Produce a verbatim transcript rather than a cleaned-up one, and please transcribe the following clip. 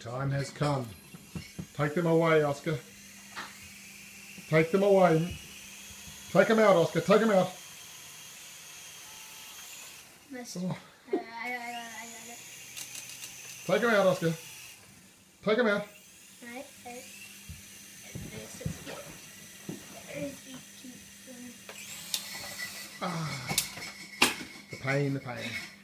time has come. Take them away, Oscar. Take them away. Take them out, Oscar. Take them out. Oh. Take them out, Oscar. Take them out. Ah, the pain, the pain.